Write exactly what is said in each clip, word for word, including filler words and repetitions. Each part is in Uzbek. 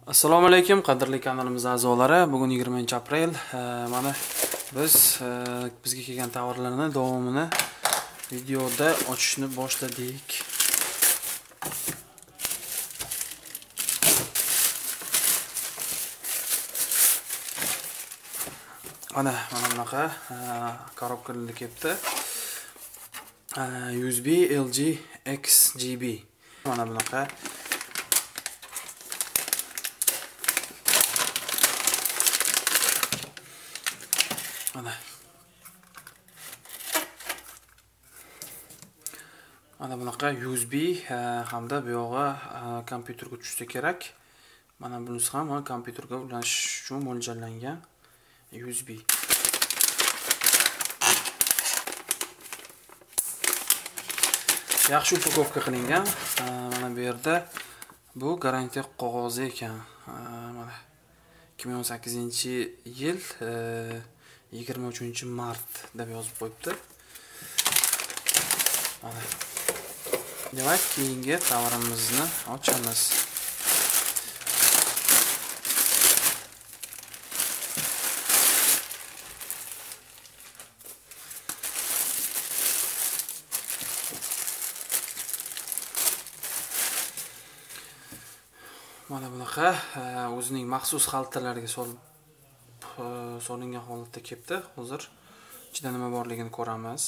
Assalomu alaykum, qadrli kanalimiz a'zolari. Bugun yigirmanchi aprel. Mana biz bizga kelgan tovarlarni davomini videoda ochishni boshladik. Ana, mana bunaqa korobkalar kelibdi. U S B L G X G B. Mana bunaqa Mana. Mana bunaqa U S B hamda bu yog'i kompyuterga tushsa kerak. Mana bunisi ham kompyuterga ulanish uchun mo'ljallangan U S B. Yaxshi upakovka qilingan. Mana bu yerda bu garantiya qog'ozi ekan. Mana ikki ming o'n sakkizinchi yil yigirma uchinchi mart deb yozib qo'yibdi. Mana. Demak, keyingi tovarimizni ochamiz. Mana bunaqa o'zining maxsus xaltalariga solib solingan holatda kelibdi. Hozir ichida nima borligini ko'ramiz.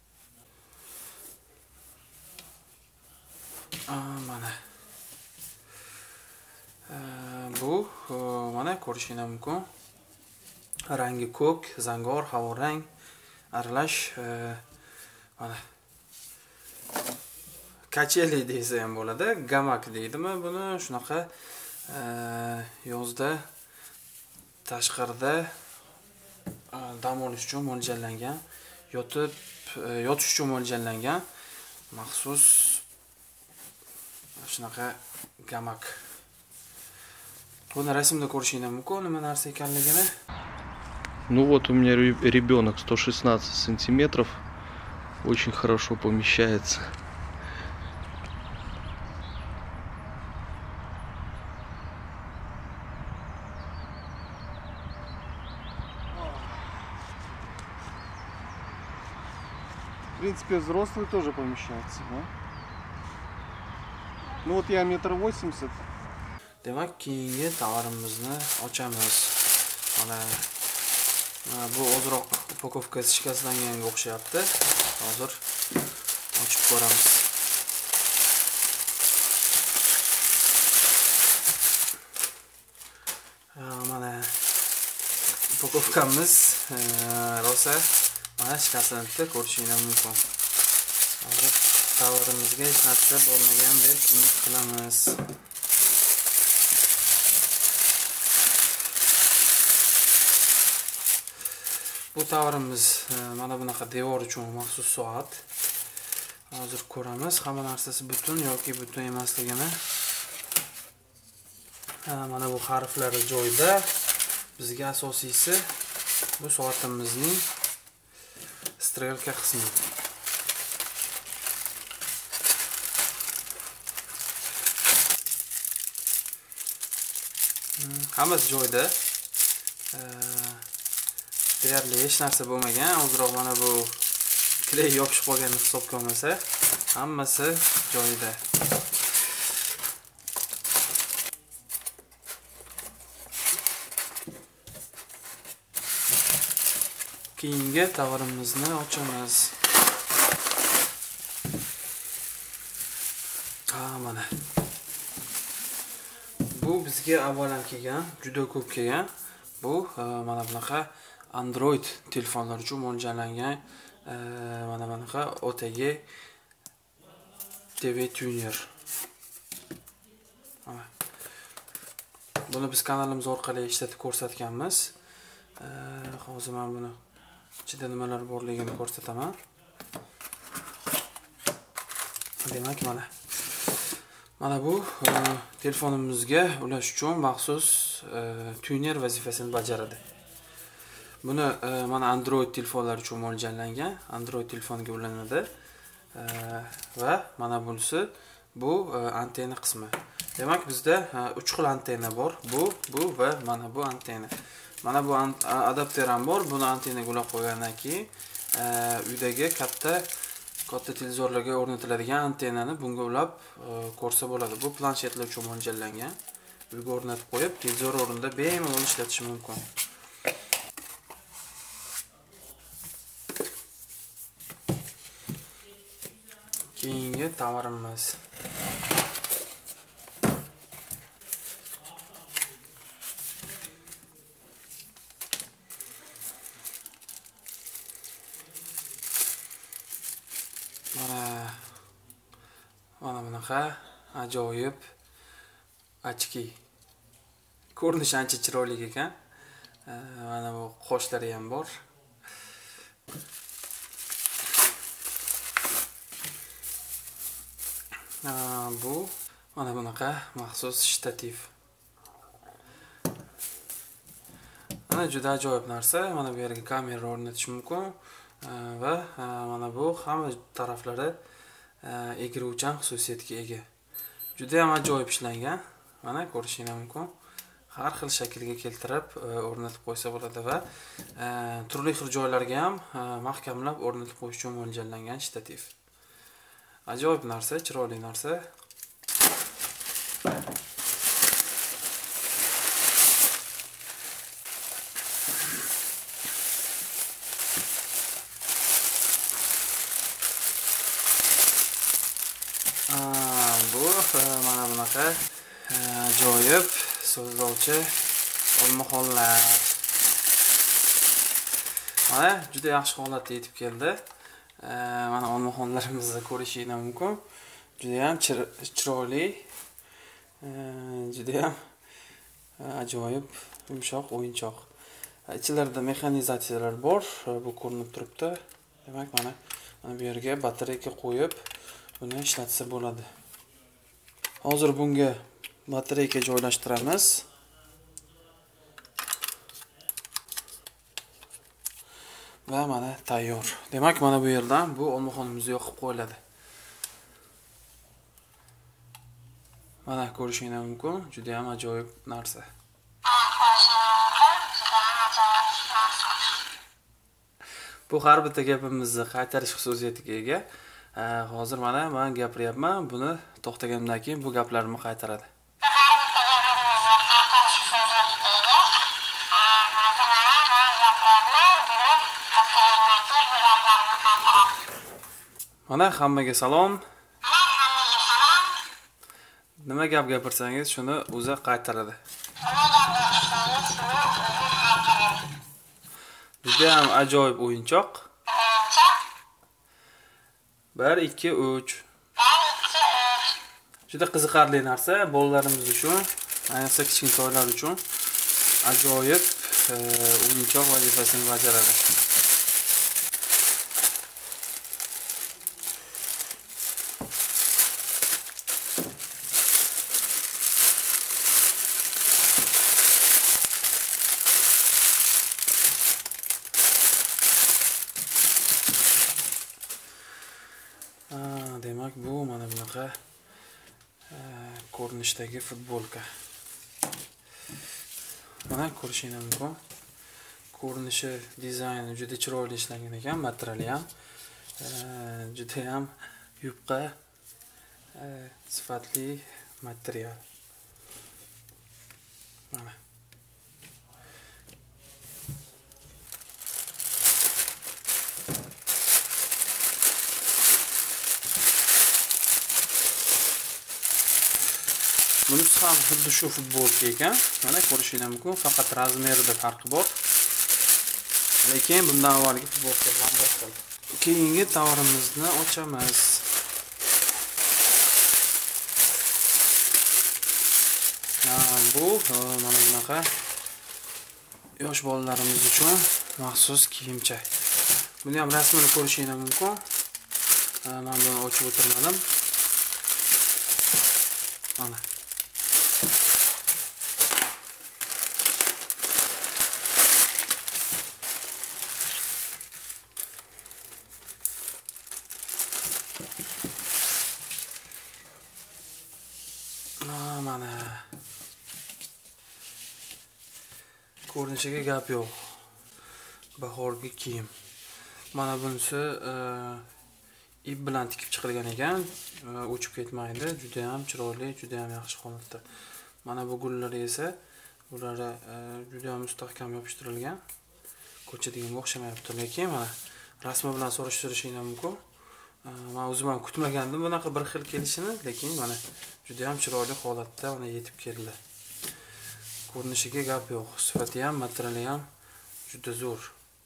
Mana. Bu mana ko'rishingiz mumkin. Rangi ko'k, zangor, havorang aralash mana kacheli deysa ham bo'ladi, gamak deydimi buni. Shunaqa yozda tashqarida dam olish uchun mo'ljallangan, yotib yotish uchun mo'ljallangan maxsus shunaqa gamak. Buni rasmda ko'rishingiz mumkin, nima narsa ekanligini. Ну вот у меня ребенок сто шестнадцать сантиметров, очень хорошо помещается. В принципе, взрослый тоже помещается, да? Ну вот я метр восемьдесят. Demak, keyingi tovarimizni ochamiz. Mana bu ozroq upakovkasi shikastlanganga o'xshayapti. Hozir ochib ko'ramiz. Mana upakovkamiz rosa mana shikastlanibdi, ko'rishingiz mumkin. Hozir tovarimizga hech narsa bo'lmagan deb umid qilamiz. Bu tovarimiz mana bunaqa devor uchun maxsus soat. Hozir ko'ramiz hamma narsasi butun yoki butun emasligini. Mana bu harflari joyida. Bizga asosiysi bu soatimizning strelka qismi. Hammasi joyida. Deyarli hech narsa bo'lmagan. Hozirroq mana bu kley yopishib qolganini hisobga olmasa, hammasi joyida. Keyingi tovarimizni ochamiz. Ha, mana. Bu bizga avvalan kelgan, juda ko'p kelgan. Bu mana bunaqa Android telefonlar uchun mo'ljallangan mana bunaqa O T G T V tuner. Buni biz kanalimiz orqali ishlatib ko'rsatganmiz. Hozir men buni ichida nimalar borligini ko'rsataman. Demak, mana mana bu telefonimizga ulash uchun maxsus tuner vazifasini bajaradi. Buni mana Android telefonlar uchun mo'ljallangan, Android telefonga ulanadi va mana bunisi bu antenna qismi. Demak, bizda uch xil antena bor. Bu, bu va mana bu antena. Mana bu adapter ham bor. Buni antenaga ulab qo'ygandan keyin uydagi katta katta televizorlarga o'rnatiladigan antennani bunga ulab ko'rsa bo'ladi. Bu planshetlar uchun mo'ljallangan. Uyga o'rnatib qo'yib, televizor o'rnida bemalol ishlatish mumkin. Keyingi tovarimiz. Mana mana bunaqa ajoyib ochki. Ko'rinishi ancha chiroyli ekan. Mana bu qoshlari ham bor. Bu mana bunaqa maxsus shtativ. Mana juda ajoyib narsa. Mana bu yerga kamera o'rnatish mumkin va mana bu hamma taraflari egiluvchan xususiyatga ega. Juda ham ajoyib ishlangan. Mana ko'rishingiz mumkin. Har xil shaklga keltirib o'rnatib qo'ysa bo'ladi va turli xil joylarga ham mahkamlab o'rnatib qo'yish uchun mo'ljallangan shtativ. Ajoyib narsa, chiroyli narsa. Bu mana bunaqa ajoyib so'zlovchi olmaxonlar. Mana juda yaxshi holatda yetib keldi. Mana olmaxonlarimizni ko'rishingiz mumkin. Juda ham chiroyli, juda ham ajoyib, yumshoq o'yinchoq. Ichlarida mexanizatsiyalar bor, bu ko'rinib turibdi. Demak, mana bu yerga batareyka qo'yib, buni ishlatsa bo'ladi. Hozir bunga batareyka joylashtiramiz. Va mana tayyor. Demak, mana bu yerdan bu olmaxonimiz yoqib qo'yiladi. Mana ko'rishingiz mumkin, juda ham ajoyib narsa. Bu har bitta gapimizni qaytarish xususiyatiga ega. Hozir mana men gapiryapman, buni to'xtagandan keyin bu gaplarimni qaytaradi. Mana hammaga salom. Nima gap gapirsangiz shuni o'zi qaytaradi. Juda ham ajoyib o'yinchoq. bir ikki uch. Juda qiziqarli narsa bolalarimiz uchun, ayniqsa kichkintoylar uchun ajoyib o'yinchoq vazifasini bajaradi. Demak, bu mana bunaqa ko'rinishdagi futbolka. Mana ko'rishingiz mumkin. Ko'rinishi, dizayni juda chiroyli ishlangan ekan, materiali ham juda ham yupqa, sifatli material. Mana bunisi ham xuddi shu futbolka ekan. Mana ko'rishingiz mumkin, faqat razmerida farqi bor. Lekin bundan avvalgi futbolka bilan bir xil. Keyingi tovarimizni ochamiz. Bu mana bunaqa yosh bolalarimiz uchun maxsus kiyimcha. Buni ham rasmini ko'rishingiz mumkin. Men buni ochib o'tirmadim. Mana Ko'rinishiga gap yo'q. Bahorgi kiyim. Mana bunisi ip bilan tikib chiqilgan ekan, o'chib ketmaydi. Juda ham chiroyli, juda ham yaxshi holatda. Mana bu gullari esa, ular juda ham mustahkam yopishtirilgan. Ko'chadiganga o'xshamayapti, lekin mana rasmi bilan so'rashtirishingiz mumkin. Men o'zim ham kutmagandim bunaqa bir xil kelishini, lekin mana juda ham chiroyli holatda ona yetib keldi. Ko'rinishiga gap yo'q, sifati ham, materiali ham juda zo'r.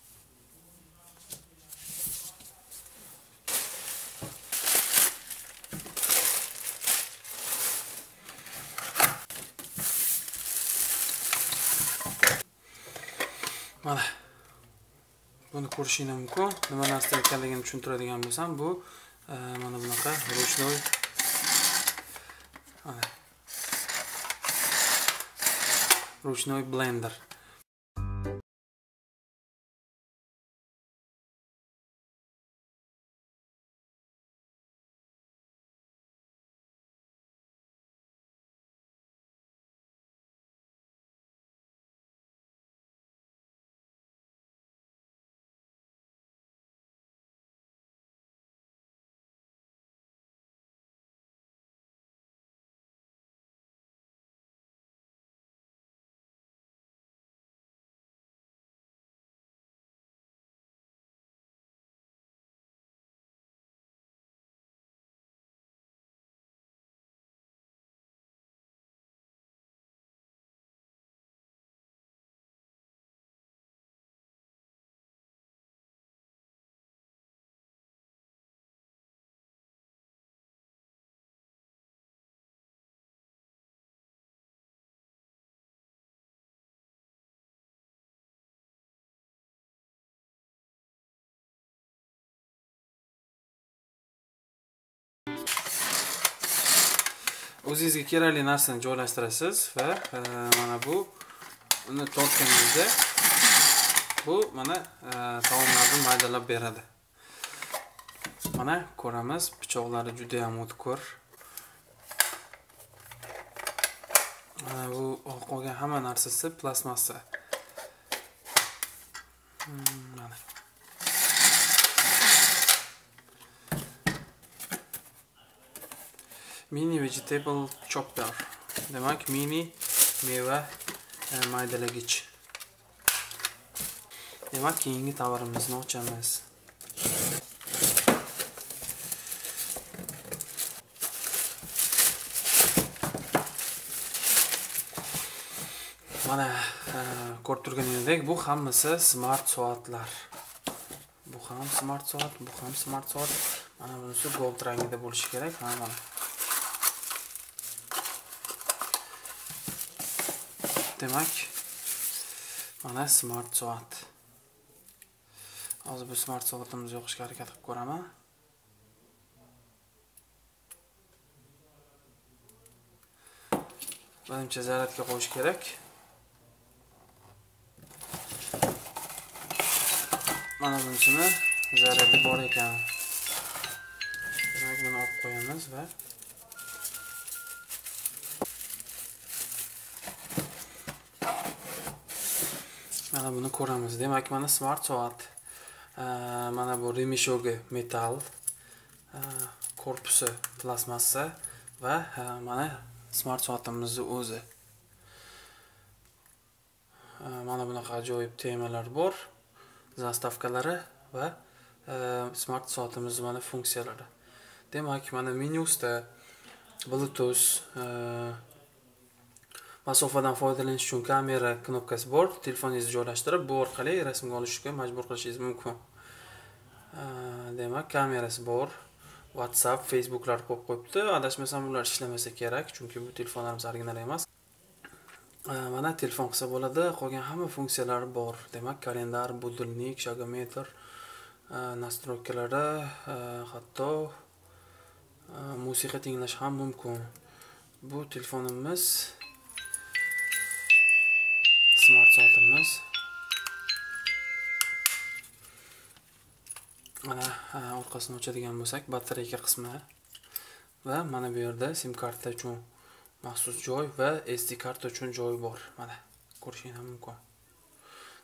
Mana buni ko'rishingiz mumkin. Nima narsa ekanligini tushuntiradigan bo'lsam, bu mana bunaqa ruchnoy mana ruchnoy blender. O'zingizga kerakli narsani joylashtirasiz va mana bu uni tortganingizda bu mana taomlarni maydalab beradi. Mana ko'ramiz, pichoqlari juda ham o'tkir. Mana bu qolgan hamma narsasi plastmassa. Mana mini vegetable chopper. Demak, mini meva maydalagich. Demak, keyingi tovarimizni ochamiz. Mana ko'rib turganingizdek, bu hammasi smart soatlar. Bu ham smart soat, bu ham smart soat. Mana bunisi gold rangida bo'lishi kerak. Mana demak, mana smart soat. Hozir bu smart soatimizni yoqishga harakat qilib ko'raman. Menimcha zaryadga qo'yish kerak. Mana bunisini zaryadi bor ekan. Demak, buni olib qo'yamiz va mana buni ko'ramiz. Demak, mana smart soat. Mana bu remishogi metal, korpusi plastmassa va mana smart soatimizning o'zi. Mana bunaqa ajoyib temalar bor, zastavkalari va smart soatimizning mana funksiyalari. Demak, mana menyusida Bluetooth, masofadan foydalanish uchun kamera knopkasi bor. Telefoningizni joylashtirib, bu orqali rasmga olishga majbur qilishingiz mumkin. Demak, kamerasi bor. WhatsApp, Facebooklar qo'yib qo'yibdi. Adashmasam ular ishlamasa kerak, chunki bu telefonlarimiz original emas. Mana telefon qilsa bo'ladi, qolgan hamma funksiyalari bor. Demak, kalendar, budilnik, shagometr, nastroykalari, hatto musiqa tinglash ham mumkin. Bu telefonimiz, smart soatimiz. Mana orqasini ochadigan bo'lsak, batareyka qismi va mana bu yerda sim karta uchun maxsus joy va S D karta uchun joy bor. Mana ko'rishingiz mumkin.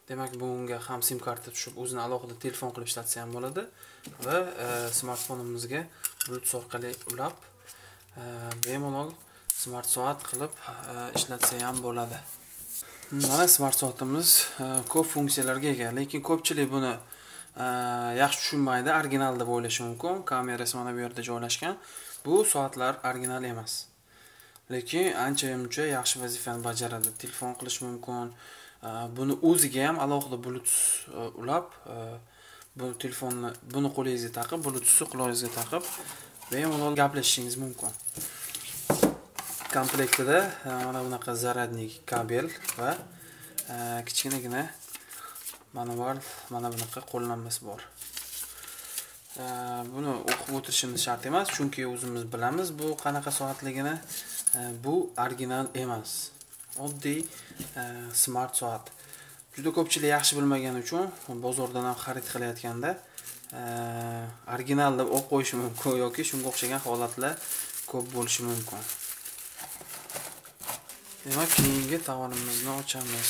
Demak, bunga ham sim karta tushib, o'zini alohida telefon qilib ishlatsa ham bo'ladi va smartfonimizga Bluetooth orqali ulab bemalol smart soat qilib ishlatsa ham bo'ladi. Mana smart soatimiz ko'p funksiyalarga ega, lekin ko'pchilik buni yaxshi tushunmaydi, original deb o'ylashi mumkin. Kamerasi mana bu yerda joylashgan. Bu soatlar original emas. Lekin ancha-muncha yaxshi vazifani bajaradi. Telefon qilish mumkin. Buni o'ziga ham alohida Bluetooth ulab, bu telefonni buni qo'lingizga taqib, Bluetoothni qulog'ingizga taqib bemalol gaplashishingiz mumkin. Komplektida mana bunaqa zaradnik kabel va kichkinagina manual mana bunaqa qo'llanmasi bor. Buni o'qib o'tirishimiz shart emas, chunki o'zimiz bilamiz bu qanaqa soatligini. Bu original emas. Oddiy smart soat. Juda ko'pchilik yaxshi bilmagani uchun bozordan ham xarid qilayotganda original deb o'q qo'yishi mumkin yoki shunga o'xshagan holatlar ko'p bo'lishi mumkin. Demak, keyingi tovarimizni ochamiz.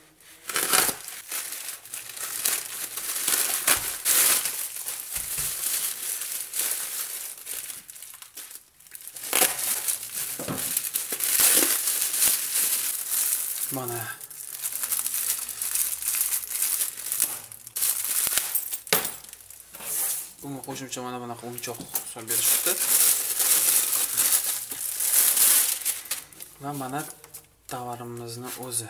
Mana bunga qo'shimcha mana bunaqa o'yinchoq solib berishibdi. Va mana tovarimizni o'zi.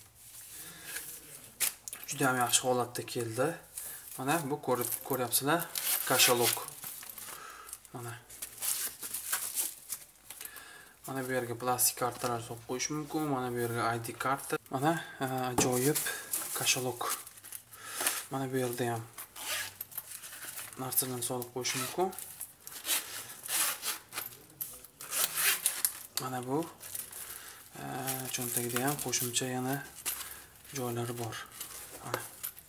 Juda ham yaxshi holatda keldi. Mana bu ko'rib ko'ryapsizlar, kashalok. Mana Mana bu yerga plastik kartalar solib qo'yish mumkin. Mana bu yerga I D karta. Mana ajoyib kashalok. Mana bu yerda ham narsalarni solib qo'yish mumkin. Mana bu cho'ntagida ham qo'shimcha yana joylari bor. Mana.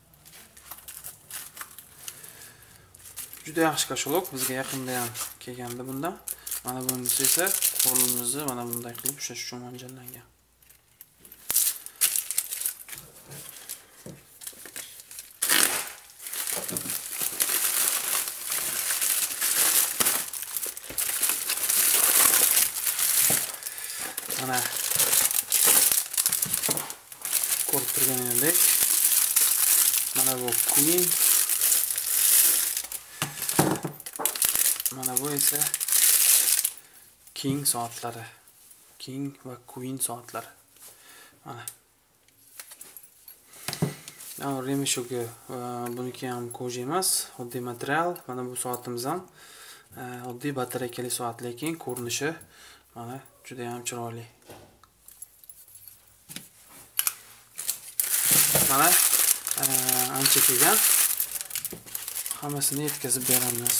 Juda yaxshi kashalok, bizga yaqinda ham kelgandi bundan. Mana bunisi esa qo'limizni mana bunday qilib ushlash uchun mo'ljallangan. Mana ko'rib turganingizdek, mana bu Queen, mana bu esa King soatlari. King va Queen soatlari. Mana. Mana remishogi buniki ham koja emas, oddiy material. Mana bu soatimiz ham oddiy batareykali soat, lekin ko'rinishi mana juda ham chiroyli. Mana ancha kelgan. Hammasini yetkazib beramiz.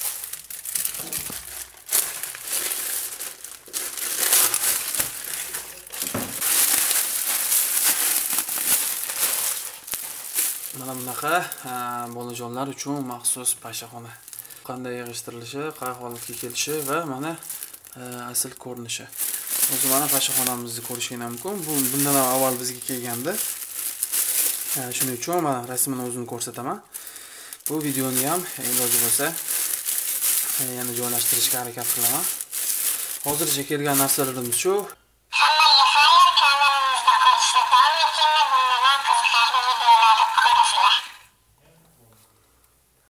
Mana bunaqa bolajonlar uchun maxsus pashxona. Qanday yig'ishtirilishi, qay holatga kelishi va mana asl ko'rinishi. O'zi mana pashxonamizni ko'rishingiz mumkin. Bu bundan avval bizga kelgandi. Shuning uchun mana rasmini o'zini ko'rsataman. Bu videoni ham iloji bo'lsa yana joylashtirishga harakat qilaman. Hozircha kelgan narsalarimiz shu.